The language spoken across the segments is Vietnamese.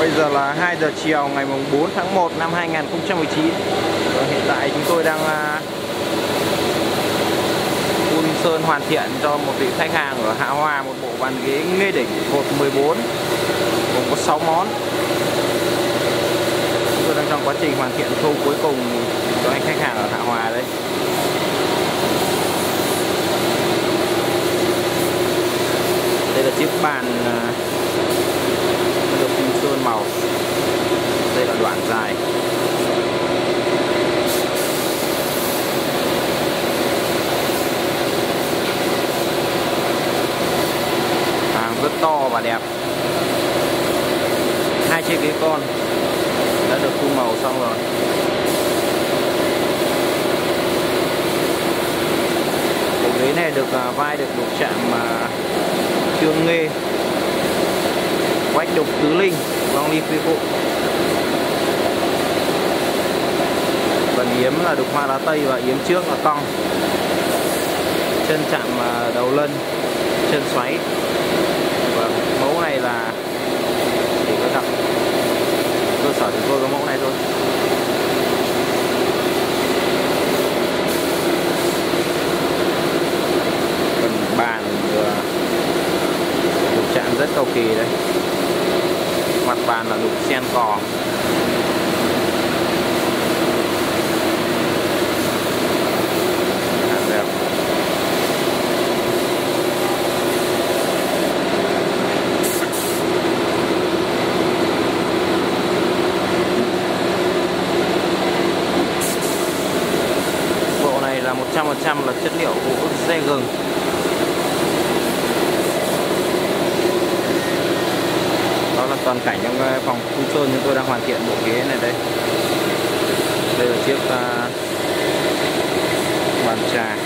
Bây giờ là 2 giờ chiều ngày 4 tháng 1 năm 2019. Và hiện tại chúng tôi đang phun sơn hoàn thiện cho một vị khách hàng ở Hạ Hòa một bộ bàn ghế Nghê Đỉnh cột 14 gồm có 6 món. Chúng tôi đang trong quá trình hoàn thiện khâu cuối cùng cho anh khách hàng ở Hạ Hòa đấy. Đây là chiếc bàn được phun sơn màu. Đây là đoạn dài. Hàng rất to và đẹp. 2 chiếc ghế con đã được phun màu xong rồi. Bộ ghế này được vai được đục chạm Trương Nghê, quách đục Tứ Linh, long ly phi phụ. Phần yếm là đục hoa lá tây và yếm trước là cong. Chân chạm đầu lân, chân xoáy. Và mẫu này là chỉ có gặp cơ sở chúng tôi có mẫu này thôi. Phần bàn đục chạm rất cầu kỳ đấy. Mặt bàn là đục sen cò. Đẹp. Bộ này là 100% là chất liệu gỗ dê gừng. Đó là toàn cảnh trong phòng phun sơn chúng tôi đang hoàn thiện bộ ghế này đây. Đây là chiếc bàn trà.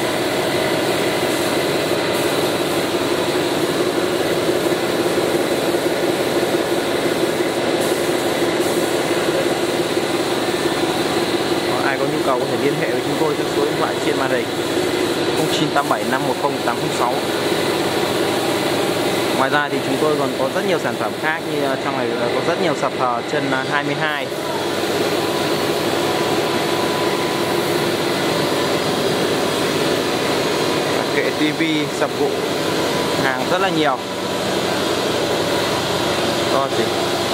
Ai có nhu cầu có thể liên hệ với chúng tôi theo số điện thoại trên màn hình 0987 510 806. Ngoài ra thì chúng tôi còn có rất nhiều sản phẩm khác, như trong này có rất nhiều sập thờ chân 22. Kệ tivi, sập gụ, hàng rất là nhiều. To gì?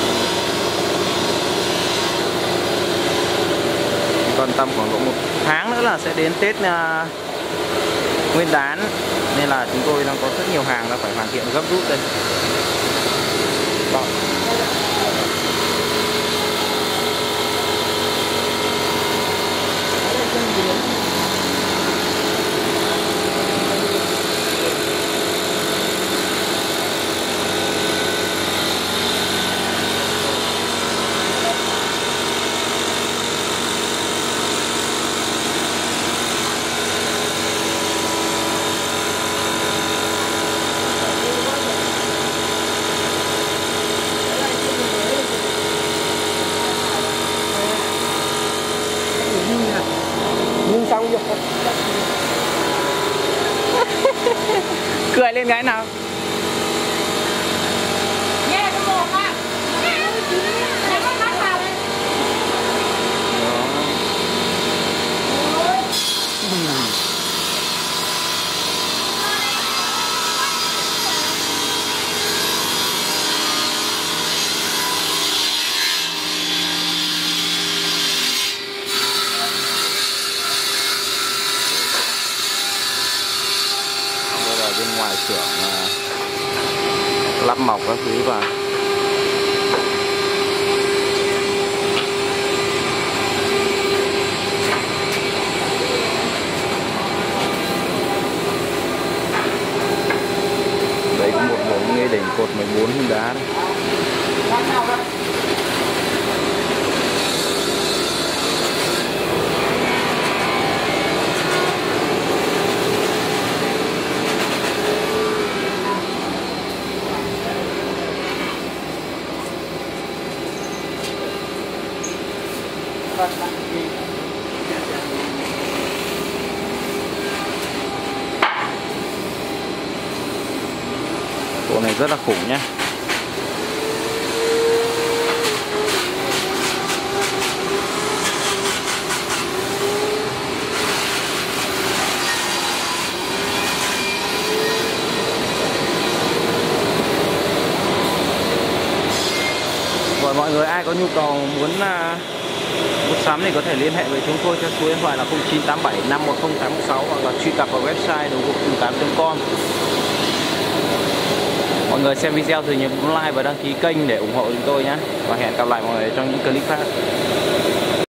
Còn tầm khoảng độ 1 tháng nữa là sẽ đến Tết Nguyên đán, nên là chúng tôi đang có rất nhiều hàng là phải hoàn thiện gấp rút đây. Đó. Xong rồi. Cười lên cái nào. Nghe cái mồm à. Này con mắt vào đây. Bên ngoài xưởng lắp mọc các thứ vào. Đây có một bộ Nghê Đỉnh cột 14 hình đá đấy. Bộ này rất là khủng nhé. Mọi người ai có nhu cầu muốn mua sắm thì có thể liên hệ với chúng tôi theo số điện thoại là 0987 510816 hoặc là truy cập vào website đồ gỗ 8.com. Mọi người xem video thì nhớ bấm like và đăng ký kênh để ủng hộ chúng tôi nhé. Và hẹn gặp lại mọi người trong những clip khác.